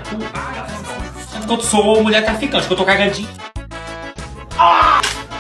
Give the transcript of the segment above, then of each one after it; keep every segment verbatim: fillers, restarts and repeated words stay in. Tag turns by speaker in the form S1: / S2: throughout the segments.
S1: Enquanto sou mulher traficante, que eu tô cagadinho. Ah!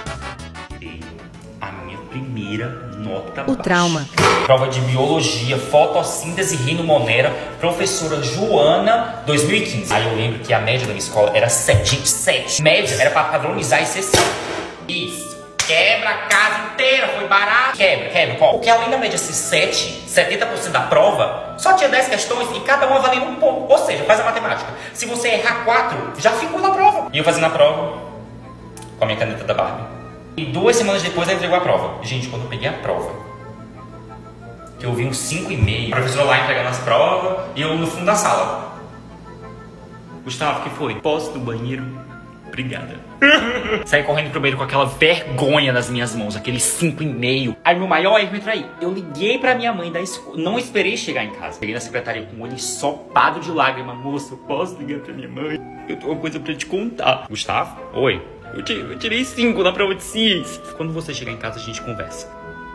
S1: A minha primeira nota
S2: O
S1: baixa.
S2: trauma.
S1: Prova de biologia, fotossíntese rinomonera, professora Joana, dois mil e quinze. Aí eu lembro que a média da minha escola era sete. Gente, sete. Média era pra padronizar e ser cinco. Isso. Quebra a casa inteira, foi barato. Quebra, quebra. Qual? Porque além da média ser sete, setenta por cento da prova, só tinha dez questões e cada uma valia um ponto. Ou seja, faz a matemática. Se você errar quatro, já ficou na prova. E eu fazendo a prova com a minha caneta da Barbie. E duas semanas depois ela entregou a prova. Gente, quando eu peguei a prova, que eu vi uns cinco e meio, a professora lá entregando as provas e eu no fundo da sala. Gustavo, o que foi? Posso ir no banheiro? Obrigada. Saí correndo pro banheiro com aquela vergonha nas minhas mãos, aquele cinco e meio. Aí meu maior erro entrou aí. Eu liguei pra minha mãe da escola, não esperei chegar em casa. Peguei na secretaria com o olho ensopado de lágrima. Moça, eu posso ligar pra minha mãe? Eu tenho uma coisa pra te contar. Gustavo? Oi. Eu tirei, eu tirei cinco na prova de ciências. Quando você chegar em casa a gente conversa.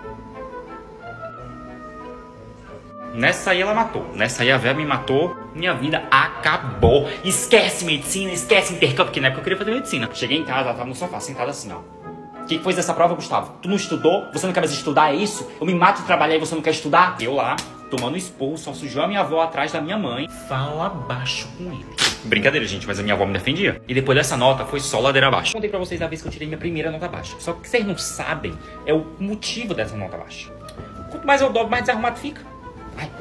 S1: Nessa aí ela matou. Nessa aí a véia me matou. Minha vida acabou. Esquece medicina, esquece intercâmbio. Porque na época eu queria fazer medicina. Cheguei em casa, ela tava no sofá, sentada assim, ó. O que foi dessa prova, Gustavo? Tu não estudou? Você não quer mais estudar, é isso? Eu me mato de trabalhar e você não quer estudar? Eu lá, tomando esporro, só sujou a minha avó atrás da minha mãe. Fala baixo com ele. Brincadeira, gente, mas a minha avó me defendia. E depois dessa nota, foi só ladeira abaixo. Contei pra vocês a vez que eu tirei minha primeira nota baixa. Só que vocês não sabem é o motivo dessa nota baixa. Quanto mais eu dobro, mais desarrumado fica. Ai.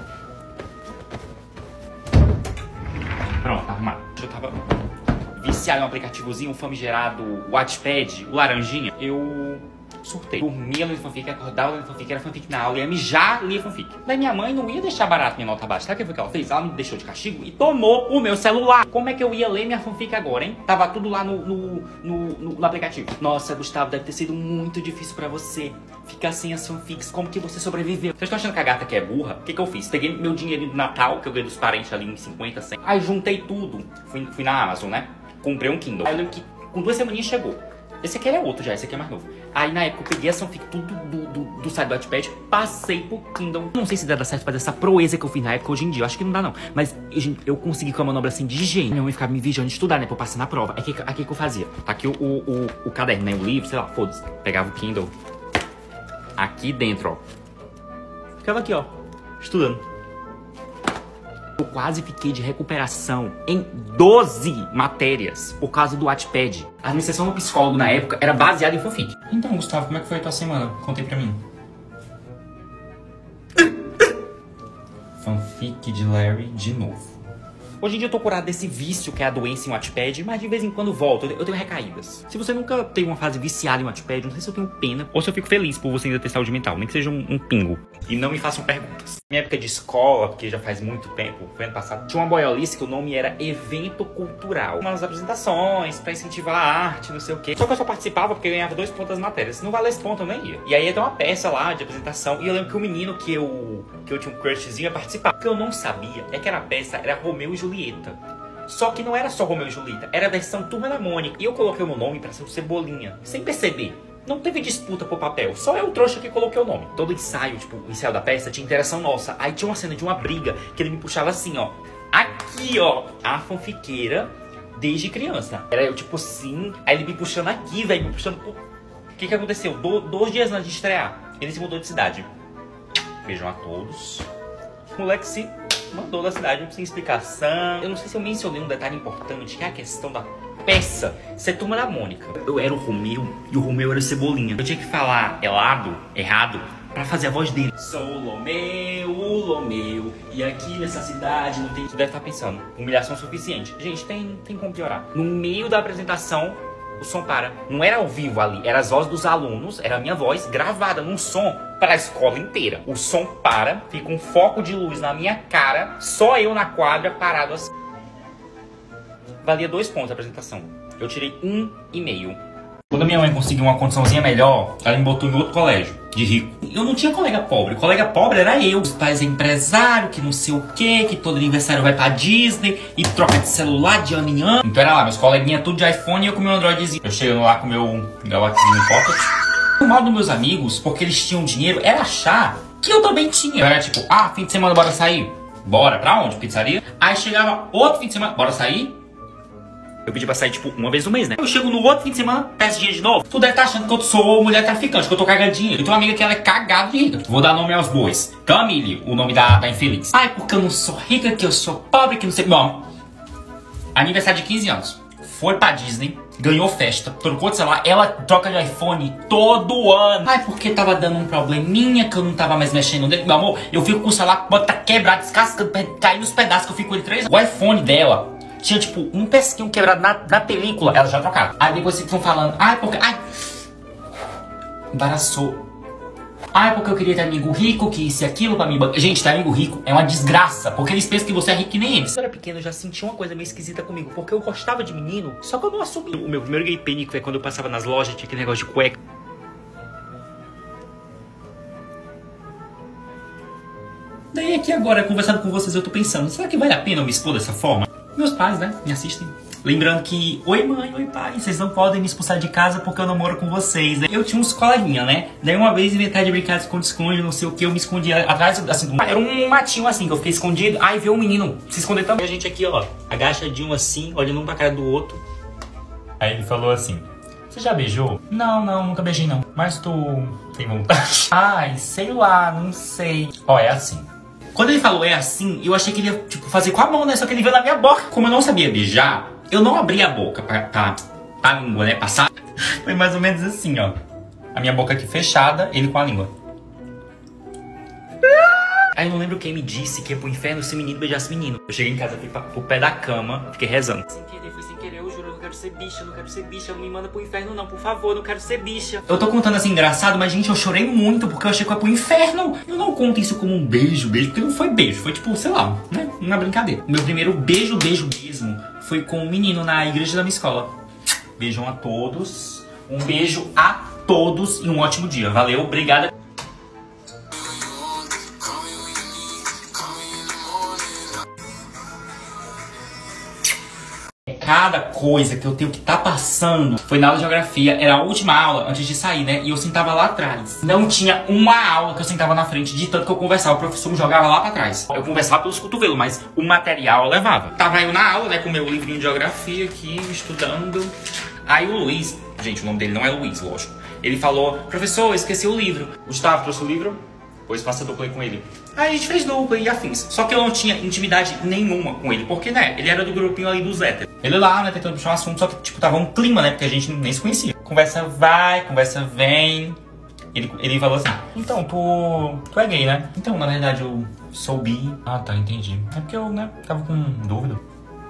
S1: Pronto, arrumado. Eu tava viciado em um aplicativozinho, um famigerado Wattpad, o laranjinha. Eu surtei. Dormia lendo fanfic, acordava lendo fanfic, era fanfic na aula, ia mijar, lia fanfic. Daí minha mãe não ia deixar barato minha nota baixa. Sabe o que foi que ela fez? Ela me deixou de castigo e tomou o meu celular. Como é que eu ia ler minha fanfic agora, hein? Tava tudo lá no, no, no, no, no aplicativo. Nossa, Gustavo, deve ter sido muito difícil pra você ficar sem as fanfics. Como que você sobreviveu? Vocês estão achando que a gata que é burra? O que que eu fiz? Peguei meu dinheiro do Natal, que eu ganhei dos parentes ali uns cinquenta, cem. Aí juntei tudo. Fui, fui na Amazon, né? Comprei um Kindle. Aí eu lembro que com duas semaninhas chegou. Esse aqui é outro já, esse aqui é mais novo. Aí na época eu peguei a fanfic tudo do, do, do site do Wattpad, passei pro Kindle. Não sei se dá certo fazer essa proeza que eu fiz na época hoje em dia, eu acho que não dá não. Mas eu, eu consegui com uma manobra assim de gênio. Minha mãe ficava me vigiando de estudar, né, pra eu passar na prova. Aí o que, que, que eu fazia? Tá aqui o, o, o, o caderno, né, o livro, sei lá, foda-se. Pegava o Kindle aqui dentro, ó. Ficava aqui, ó, estudando. Eu quase fiquei de recuperação em doze matérias por causa do Wattpad. A administração do psicólogo na época era baseada em fanfic. Então, Gustavo, como é que foi a tua semana? Contei pra mim. Fanfic de Larry de novo. Hoje em dia eu tô curado desse vício que é a doença em Wattpad, mas de vez em quando volto, eu tenho recaídas. Se você nunca teve uma fase viciada em Wattpad, não sei se eu tenho pena ou se eu fico feliz por você ainda ter saúde mental, nem que seja um, um pingo. E não me façam perguntas. Minha época de escola, porque já faz muito tempo, foi ano passado, tinha uma boiolice que o nome era Evento Cultural. Umas apresentações pra incentivar a arte, não sei o quê. Só que eu só participava porque eu ganhava dois pontos nas matérias. Se não valesse ponto, eu nem ia. E aí ia ter uma peça lá de apresentação. E eu lembro que o menino que eu, que eu tinha um crushzinho ia participar. O que eu não sabia é que era a peça, era Romeu e Julieta. Só que não era só Romeu e Julieta, era a versão Turma da Mônica. E eu coloquei o meu nome pra ser o Cebolinha, sem perceber. Não teve disputa por papel, só eu trouxa que coloquei o nome. Todo ensaio, tipo, o ensaio da peça tinha interação nossa. Aí tinha uma cena de uma briga que ele me puxava assim, ó. Aqui, ó, a fanfiqueira desde criança. Era eu, tipo assim, aí ele me puxando aqui, velho, me puxando por... O que que aconteceu? Do, dois dias antes de estrear, ele se mudou de cidade. Beijão a todos. O moleque se mandou da cidade sem explicação. Eu não sei se eu mencionei um detalhe importante, que é a questão da peça ser Turma da Mônica. Eu era o Romeu e o Romeu era o Cebolinha. Eu tinha que falar elado, errado, pra fazer a voz dele. Sou o Lomeu, o Lomeu, e aqui nessa cidade não tem... Você deve estar pensando, humilhação suficiente. Gente, tem, tem como piorar. No meio da apresentação, o som para. Não era ao vivo ali, era as vozes dos alunos, era a minha voz gravada num som para a escola inteira. O som para, fica um foco de luz na minha cara, só eu na quadra parado assim. Valia dois pontos a apresentação. Eu tirei um e meio. Quando a minha mãe conseguiu uma condiçãozinha melhor, ela me botou em outro colégio, de rico. Eu não tinha colega pobre, o colega pobre era eu. Os pais é empresário, que não sei o que, que todo aniversário vai pra Disney e troca de celular de ano em ano. Então era lá, meus coleguinhas tudo de iPhone e eu com meu Androidzinho. Eu chegando lá com meu Galaxy Pocket. O mal dos meus amigos, porque eles tinham dinheiro, era achar que eu também tinha. Era tipo, ah, fim de semana bora sair. Bora, pra onde? Pizzaria? Aí chegava outro fim de semana, bora sair? Eu pedi pra sair, tipo, uma vez no mês, né? Eu chego no outro fim de semana, peço dinheiro de novo. Tu deve estar achando que eu sou mulher traficante, que eu tô cagadinha. Eu tenho uma amiga que ela é cagada de rica. Vou dar nome aos bois. Camille, o nome da, da infeliz. Ai, porque eu não sou rica, que eu sou pobre, que não sei... Bom, aniversário de quinze anos. Foi pra Disney, ganhou festa, trocou de celular. Ela troca de iPhone todo ano. Ai, porque tava dando um probleminha que eu não tava mais mexendo nele. Meu amor, eu fico com o celular, bota quebrado, descascando, caindo nos pedaços que eu fico com ele três anos. O iPhone dela tinha, tipo, um pesquinho quebrado na, na película. Ela já trocava. Aí depois vocês ficam falando, ai, porque... Ai, embaraçou. Ai, porque eu queria ter amigo rico, que isso e aquilo pra mim... Gente, ter amigo rico é uma desgraça, porque eles pensam que você é rico que nem eles. Quando eu era pequeno, eu já sentia uma coisa meio esquisita comigo, porque eu gostava de menino, só que eu não assumi. O meu primeiro gay pênico foi quando eu passava nas lojas, tinha aquele negócio de cueca. Daí aqui agora, conversando com vocês, eu tô pensando, será que vale a pena eu me expor dessa forma? Meus pais, né, me assistem. Lembrando que, oi mãe, oi pai, vocês não podem me expulsar de casa porque eu não moro com vocês. Eu tinha uns coleguinhas, né? Daí uma vez inventaram de brincar de esconde-esconde, não sei o que, eu me escondi atrás, assim, do... Era um matinho assim, que eu fiquei escondido. Aí veio um menino se esconder também. E a gente aqui, ó, agachadinho assim, olhando um pra cara do outro. Aí ele falou assim, você já beijou? Não, não, nunca beijei não. Mas tu tem vontade? Ai, sei lá, não sei. Ó, é assim. Quando ele falou é assim, eu achei que ele ia, tipo, fazer com a mão, né? Só que ele veio na minha boca. Como eu não sabia beijar, eu não abri a boca pra, pra, pra língua, né? Passar. Foi mais ou menos assim, ó. A minha boca aqui fechada, ele com a língua. Aí eu não lembro quem me disse que ia pro inferno se menino beijasse menino. Eu cheguei em casa, fui pra, pro pé da cama, fiquei rezando. Sem querer, foi sem querer, eu juro, eu não quero ser bicha, eu não quero ser bicha, não me manda pro inferno não, por favor, eu não quero ser bicha. Eu tô contando assim engraçado, mas gente, eu chorei muito porque eu achei que eu ia pro inferno. Eu não conto isso como um beijo, beijo, porque não foi beijo, foi tipo, sei lá, né, uma brincadeira. O meu primeiro beijo, beijo mesmo, foi com um menino na igreja da minha escola. Beijão a todos, um beijo a todos e um ótimo dia. Valeu, obrigada. Cada coisa que eu tenho que estar tá passando. Foi na aula de geografia, era a última aula antes de sair, né? E eu sentava lá atrás. Não tinha uma aula que eu sentava na frente, de tanto que eu conversava. O professor me jogava lá pra trás. Eu conversava pelos cotovelos, mas o material eu levava. Tava eu na aula, né, com o meu livrinho de geografia aqui, estudando. Aí o Luiz, gente, o nome dele não é Luiz, lógico. Ele falou, professor, eu esqueci o livro. Gustavo, trouxe o livro? Pois faça dupla aí com ele. Aí a gente fez dupla e afins. Só que eu não tinha intimidade nenhuma com ele. Porque, né, ele era do grupinho ali dos héteros. Ele lá, né, tentando puxar um assunto. Só que, tipo, tava um clima, né, porque a gente nem se conhecia. Conversa vai, conversa vem. Ele, ele falou assim, então, tu, tu é gay, né? Então, na verdade, eu sou bi. Ah, tá, entendi. É porque eu, né, tava com dúvida.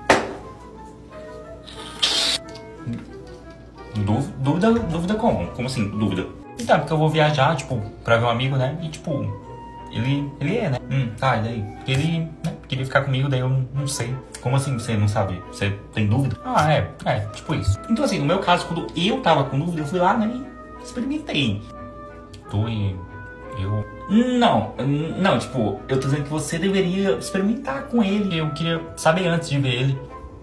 S1: Dúvida, dúvida, dúvida como? Como assim, dúvida? Então, porque eu vou viajar, tipo, pra ver um amigo, né? E, tipo, ele, ele é, né? Hum, tá, e daí? Porque ele, né, queria ficar comigo, daí eu não, não sei. Como assim você não sabe? Você tem dúvida? Ah, é, é, tipo isso. Então, assim, no meu caso, quando eu tava com dúvida, eu fui lá, né, e experimentei. Tu e eu... Não, não, tipo, eu tô dizendo que você deveria experimentar com ele. Eu queria saber antes de ver ele.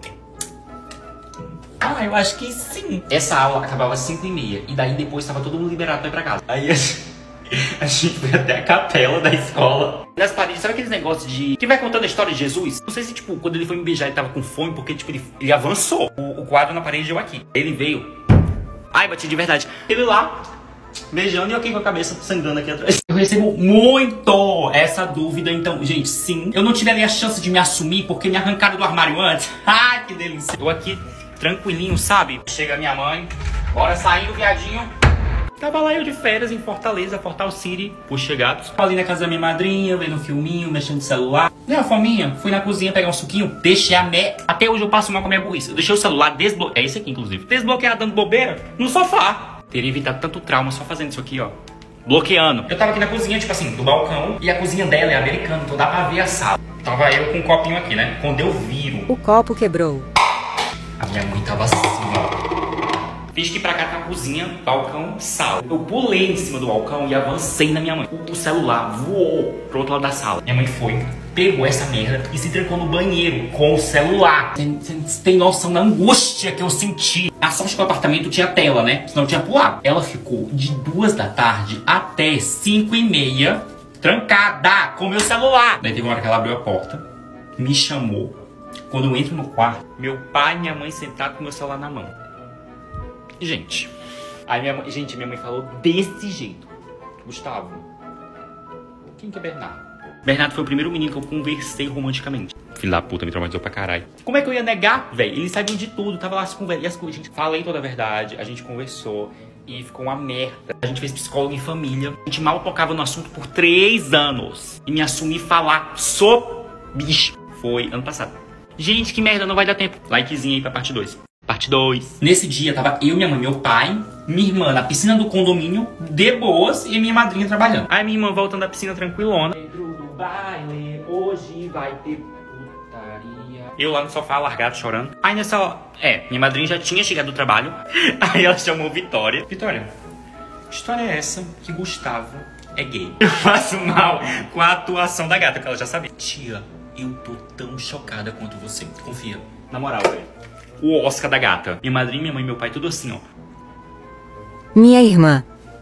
S1: Ah, eu acho que sim. Essa aula acabava às cinco e meia. E daí depois tava todo mundo liberado pra ir pra casa. Aí a gente, a gente foi até a capela da escola. Nas paredes, sabe aqueles negócios de... que vai contando a história de Jesus? Não sei se, tipo, quando ele foi me beijar, ele tava com fome, porque, tipo, ele, ele avançou. O, o quadro na parede deu aqui. Ele veio. Ai, bati de verdade. Ele lá, beijando e eu aqui com a cabeça sangrando aqui atrás. Eu recebo muito essa dúvida, então, gente, sim. Eu não tive nem a chance de me assumir, porque me arrancaram do armário antes. Ai, que delícia. Eu aqui... tranquilinho, sabe? Chega minha mãe, bora saindo, viadinho. Tava lá eu de férias em Fortaleza, Fortal City, por chegados. Ali na casa da minha madrinha, vendo um filminho, mexendo no celular. Deu uma fominha, fui na cozinha pegar um suquinho, deixei a me... Até hoje eu passo mal com a minha burrice. Eu deixei o celular desbloqueado, é esse aqui inclusive, desbloqueado dando bobeira no sofá. Teria evitado tanto trauma só fazendo isso aqui, ó. Bloqueando. Eu tava aqui na cozinha, tipo assim, do balcão. E a cozinha dela é americana, então dá pra ver a sala. Tava eu com um copinho aqui, né? Quando eu viro...
S2: o copo quebrou.
S1: A minha mãe tava assim, ó. Fiz que ir pra cá com a cozinha, balcão, sala. Eu pulei em cima do balcão e avancei na minha mãe. O celular voou pro outro lado da sala. Minha mãe foi, pegou essa merda e se trancou no banheiro com o celular. Você tem noção da angústia que eu senti. A sorte que o apartamento tinha tela, né? Senão eu tinha pulado. Ela ficou de duas da tarde até cinco e meia trancada com meu celular. Daí teve uma hora que ela abriu a porta, me chamou. Quando eu entro no quarto, meu pai e minha mãe sentados com meu celular na mão. Gente, aí minha mãe, gente, minha mãe falou desse jeito. Gustavo, quem que é Bernardo? Bernardo foi o primeiro menino que eu conversei romanticamente. Filho da puta, me traumatizou pra caralho. Como é que eu ia negar, velho? Eles sabiam de tudo, tava lá as conversas. E as coisas, gente, falei toda a verdade, a gente conversou. E ficou uma merda. A gente fez psicólogo em família. A gente mal tocava no assunto por três anos. E me assumi falar, sou bicho. Foi ano passado. Gente, que merda, não vai dar tempo. Likezinho aí pra parte dois. Parte dois. Nesse dia, tava eu, minha mãe, meu pai, minha irmã na piscina do condomínio, de boas, e minha madrinha trabalhando. Aí minha irmã voltando da piscina tranquilona. Dentro do baile, hoje vai ter putaria. Eu lá no sofá, largado, chorando. Aí nessa hora, é, minha madrinha já tinha chegado do trabalho. Aí ela chamou Vitória. Vitória, que história é essa que Gustavo é gay? Eu faço mal com a atuação da gata, que ela já sabia. Tia, eu tô tão chocada quanto você. Confia. Na moral, velho. O Oscar da gata. Minha madrinha, minha mãe e meu pai, tudo assim, ó.
S2: Minha irmã.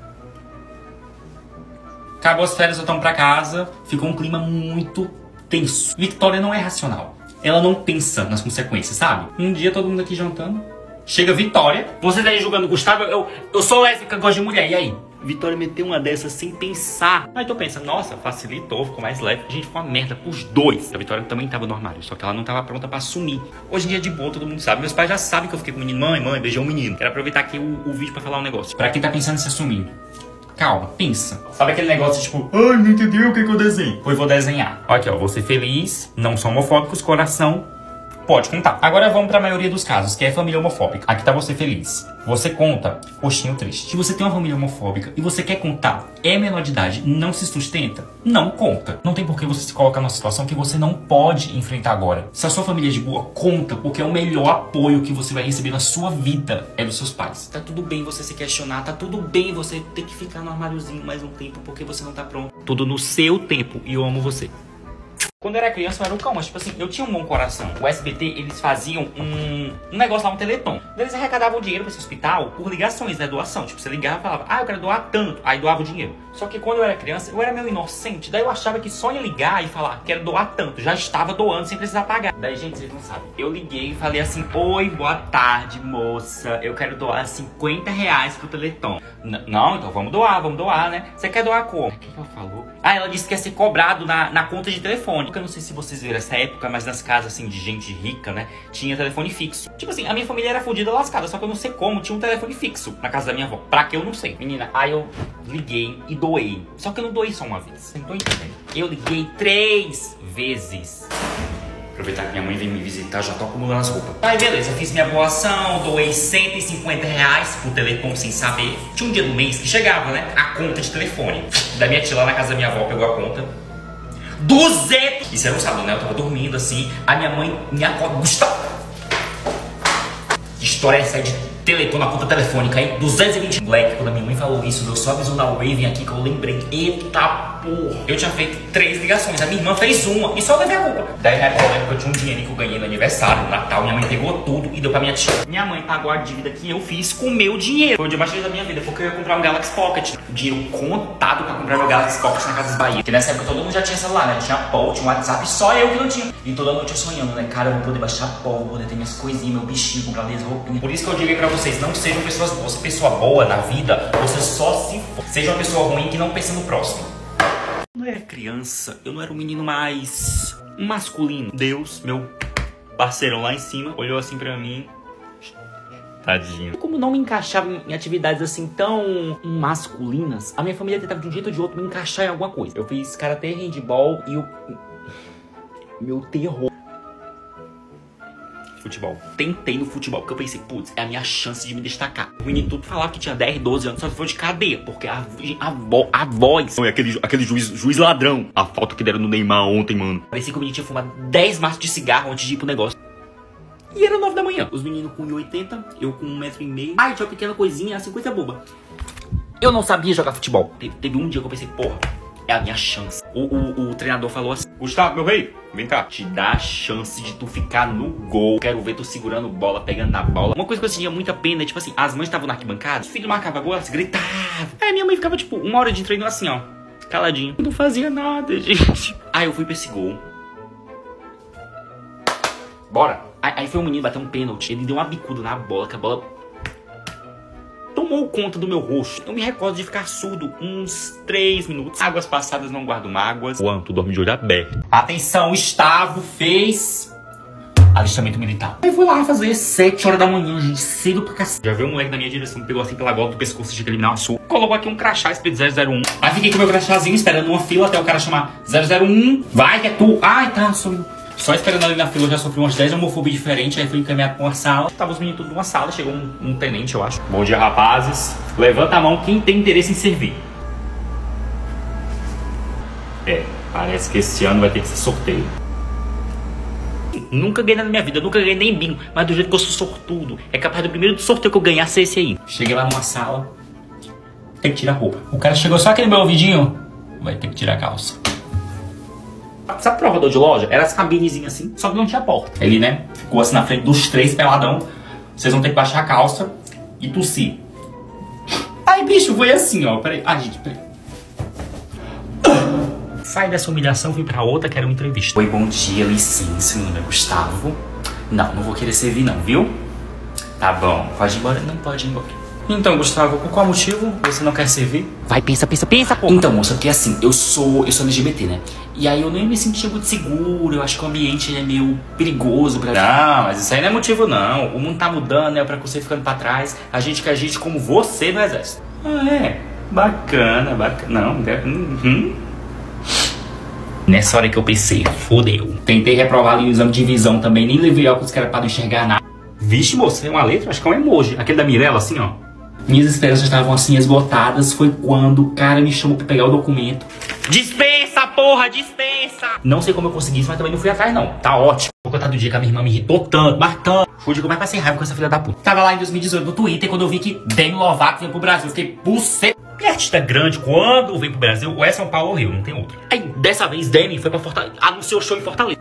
S1: Acabou as férias, voltamos pra casa. Ficou um clima muito tenso. Vitória não é racional. Ela não pensa nas consequências, sabe? Um dia todo mundo aqui jantando. Chega Vitória. Vocês aí julgando Gustavo, eu, eu sou lésbica, gosto de mulher. E aí? Vitória meteu uma dessas sem pensar. Aí tu pensa, nossa, facilitou, ficou mais leve. A gente ficou uma merda pros dois. A Vitória também tava no armário, só que ela não tava pronta pra assumir. Hoje em dia de boa, todo mundo sabe. Meus pais já sabem que eu fiquei com o menino. Mãe, mãe, beijou o menino. Quero aproveitar aqui o, o vídeo pra falar um negócio. Pra quem tá pensando em se assumir, calma, pensa. Sabe aquele negócio tipo, ai, não entendeu o que, que eu desenho? Pois vou desenhar. Aqui, ó, vou ser feliz, não são homofóbicos, coração. Pode contar. Agora vamos pra maioria dos casos, que é família homofóbica. Aqui tá você feliz. Você conta, rostinho triste. Se você tem uma família homofóbica e você quer contar, é menor de idade, não se sustenta, não conta. Não tem por que você se colocar numa situação que você não pode enfrentar agora. Se a sua família é de boa, conta, porque é o melhor apoio que você vai receber na sua vida é dos seus pais. Tá tudo bem você se questionar, tá tudo bem você ter que ficar no armáriozinho mais um tempo porque você não tá pronto. Tudo no seu tempo e eu amo você. Quando eu era criança, eu era um cão, mas tipo assim, eu tinha um bom coração. O S B T, eles faziam um, um negócio lá, um teleton. Eles arrecadavam dinheiro pra esse hospital por ligações, né, doação. Tipo, você ligava e falava, ah, eu quero doar tanto. Aí doava o dinheiro. Só que quando eu era criança, eu era meio inocente. Daí eu achava que só ia ligar e falar, quero doar tanto. Já estava doando sem precisar pagar. Daí, gente, vocês não sabem. Eu liguei e falei assim, oi, boa tarde, moça. Eu quero doar cinquenta reais pro teleton. N não, então vamos doar, vamos doar, né? Você quer doar como? O que que ela falou? Ah, ela disse que ia ser cobrado na, na conta de telefone. Eu não sei se vocês viram essa época, mas nas casas, assim, de gente rica, né, tinha telefone fixo. Tipo assim, a minha família era fodida lascada, só que eu não sei como, tinha um telefone fixo na casa da minha avó. Pra que eu não sei. Menina, aí eu liguei e doei. Só que eu não doei só uma vez. Vocês não tô entendendo. Eu liguei três vezes. Aproveitar que minha mãe vem me visitar, já tô acumulando as roupas. Aí beleza, fiz minha boa ação, doei cento e cinquenta reais pro telecom sem saber. Tinha um dia do mês que chegava, né, a conta de telefone da minha tia lá na casa da minha avó, pegou a conta. duzentos! Isso era um sábado, né? Eu tava dormindo assim. A minha mãe me acorda. Gustavo! Que história é essa de teleton na conta telefônica, hein? duzentos e vinte. Black, quando a minha mãe falou isso, eu só avisou na Raven aqui que eu lembrei. Eita porra! Eu tinha feito três ligações, a minha irmã fez uma e só levei a culpa. Daí na época eu tinha um dinheiro que eu ganhei no aniversário, no Natal. Minha mãe pegou tudo e deu pra minha tia. Minha mãe pagou a dívida que eu fiz com o meu dinheiro. Foi o dia mais feliz da minha vida, porque eu ia comprar um Galaxy Pocket. Dinheiro contado pra comprar meu Galaxy Pocket na Casa das Bahia. Porque nessa época todo mundo já tinha celular, né? Tinha Paul, tinha WhatsApp, só eu que não tinha. E toda noite eu sonhando, né? Cara, eu vou poder baixar Paul, vou poder ter minhas coisinhas, meu bichinho, comprar minhas roupinhas. Por isso que eu digo aí pra vocês, não sejam pessoas boas. Você pessoa boa na vida, você só se for. Seja uma pessoa ruim que não pensa no próximo. Quando eu era criança, eu não era um menino mais masculino. Deus, meu parceirão lá em cima, olhou assim pra mim. Tadinho. Como não me encaixava em atividades assim tão masculinas, a minha família tentava de um jeito ou de outro me encaixar em alguma coisa. Eu fiz karatê, handball e o meu terror. Futebol. Tentei no futebol, porque eu pensei, putz, é a minha chance de me destacar. O menino tudo falava que tinha dez, doze anos, só se for de cadeia, porque a, a, vo, a voz... Não, é aquele, aquele juiz, juiz ladrão. A falta que deram no Neymar ontem, mano. Parecia que o menino tinha fumado dez maços de cigarro antes de ir pro negócio. E era nove da manhã. Os meninos com um metro e oitenta, eu com um metro e meio. Ai, tinha uma pequena coisinha, assim, coisa boba. Eu não sabia jogar futebol. Teve, teve um dia que eu pensei, porra, é a minha chance. O, o, o treinador falou assim, Gustavo, meu rei, vem cá. Te dá a chance de tu ficar no gol. Quero ver tu segurando bola, pegando na bola. Uma coisa que eu sentia muita pena é, tipo assim, as mães estavam na arquibancada, os filhos marcavam gol, elas gritavam. Aí minha mãe ficava, tipo, uma hora de treino assim, ó. caladinho. Eu não fazia nada, gente. Aí eu fui pra esse gol. Bora. Aí, aí foi um menino bater um pênalti. Ele deu uma bicuda na bola, que a bola tomou conta do meu rosto. Eu me recordo de ficar surdo uns três minutos. Águas passadas não guardam mágoas. Quanto dorme de olho aberto. Atenção, Gustavo fez alistamento militar. Aí fui lá fazer sete horas da manhã, gente, cedo pra cacete. Já veio um moleque na minha direção, me pegou assim pela gola do pescoço, tinha que eliminar uma sua. Colocou aqui um crachá escrito zero zero um. Aí fiquei com o meu crachazinho esperando uma fila até o cara chamar zero zero um. Vai que é tu. Ai, tá, sou Só esperando ali na fila, eu já sofri umas dez homofobias diferentes. Aí fui encaminhado pra uma sala. Tava os meninos tudo numa sala. Chegou um, um tenente, eu acho. Bom dia, rapazes. Levanta a mão quem tem interesse em servir. É, parece que esse ano vai ter que ser sorteio. Nunca ganhei na minha vida, nunca ganhei nem bingo. Mas do jeito que eu sou sortudo, é capaz do primeiro sorteio que eu ganhar ser esse aí. Cheguei lá numa sala. Tem que tirar a roupa. O cara chegou só aqui no meu ouvidinho. Vai ter que tirar a calça. Sabe provador de loja? Era as cabinezinhas assim, só que não tinha porta. Ele, né, ficou assim na frente dos três peladão. Vocês vão ter que baixar a calça e tossir. Aí, bicho, foi assim, ó. Peraí. Ah, gente, peraí. Sai dessa humilhação, fui pra outra, que era uma entrevista. Oi, bom dia, licença, meu nome é Gustavo. Não, não vou querer servir não, viu? Tá bom, pode ir embora? Não pode ir embora. Então, Gustavo, por qual motivo você não quer servir? Vai, pensa, pensa, pensa, pô. Então, moça, porque assim, eu sou, eu sou L G B T, né? E aí eu nem me senti muito seguro, eu acho que o ambiente ele é meio perigoso pra... Não, mas isso aí não é motivo não. O mundo tá mudando, né? O preconceito ficando pra trás. A gente quer gente como você no exército. Ah, é? Bacana, bacana. Não, uhum. Nessa hora que eu pensei, fodeu. Tentei reprovar ali o exame de visão também, nem levei óculos que era pra não enxergar nada. Vixe, moça, é uma letra? Acho que é um emoji. Aquele da Mirella, assim, ó. Minhas esperanças estavam assim esgotadas. Foi quando o cara me chamou pra pegar o documento. Dispensa, porra, dispensa! Não sei como eu consegui isso, mas também não fui atrás, não. Tá ótimo. Vou contar do dia que a minha irmã me irritou tanto, mas tanto. Fui de como é pra ser raiva com essa filha da puta. Tava lá em dois mil e dezoito no Twitter, quando eu vi que Demi Lovato veio pro Brasil. Eu fiquei, buceta. E artista grande, quando vem pro Brasil, ou é São Paulo ou Rio, não tem outro. Aí, dessa vez, Demi foi pra Fortaleza, anunciou show em Fortaleza.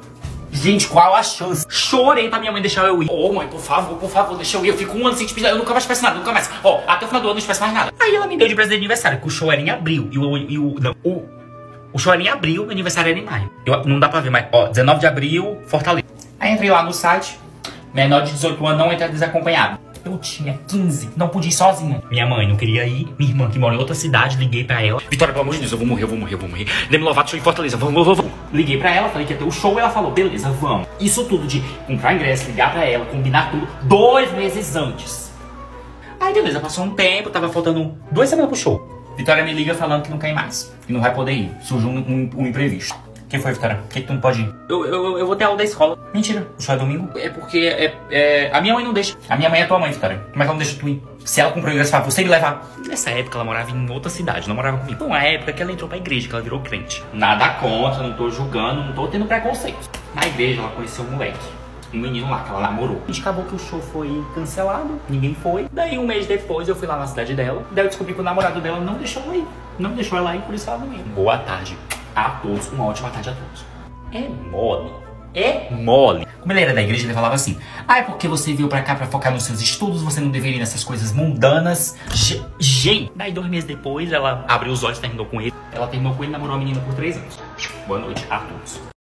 S1: Gente, qual a chance? Chorei pra minha mãe deixar eu ir. Ô, oh, mãe, por favor, por favor, deixa eu ir. Eu fico um ano sem te pedir, eu nunca mais te peço nada, nunca mais. Ó, oh, até o final do ano não te peço mais nada. Aí ela me deu de presente de aniversário, que o show era em abril. E o... E o, não, o, o show era em abril, o aniversário era em maio. Eu, não dá pra ver, mas, ó, dezenove de abril, Fortaleza. Aí entrei lá no site, menor de dezoito anos não entra desacompanhado. Eu tinha quinze, não podia ir sozinha. Minha mãe não queria ir, minha irmã que mora em outra cidade, liguei pra ela. Vitória, pelo amor de Deus, eu vou morrer, eu vou morrer, eu vou morrer. Demi Lovato, show em Fortaleza, vamos, vamos, vamos. Liguei pra ela, falei que ia ter o show, ela falou, beleza, vamos. Isso tudo de comprar ingresso, ligar pra ela, combinar tudo, dois meses antes. Aí beleza, passou um tempo, tava faltando duas semanas pro show. Vitória me liga falando que não quer ir mais, que não vai poder ir, surgiu um, um, um imprevisto. Quem foi, Vitória? Por que, que tu não pode ir? Eu, eu, eu vou ter aula da escola. Mentira, o show é domingo. É porque é, é, a minha mãe não deixa. A minha mãe é tua mãe, Vitória. Como é que ela não deixa tu ir? Se ela comprou ingresso pra você me levar. Nessa época ela morava em outra cidade, não morava comigo. Foi uma época que ela entrou pra igreja, que ela virou crente. Nada contra, não tô julgando, não tô tendo preconceito. Na igreja ela conheceu um moleque. Um menino lá que ela namorou. E acabou que o show foi cancelado, ninguém foi. Daí um mês depois eu fui lá na cidade dela. Daí eu descobri que o namorado dela não deixou ela ir. Não deixou ela ir, por isso ela não ia. Boa tarde a todos, uma ótima tarde a todos. É mole, é mole. Como ele era da igreja, ele falava assim: ah, é porque você veio pra cá pra focar nos seus estudos, você não deveria ir nessas coisas mundanas. Gente, daí dois meses depois ela abriu os olhos e terminou com ele. Ela terminou com ele e namorou a menina por três anos. Boa noite a todos.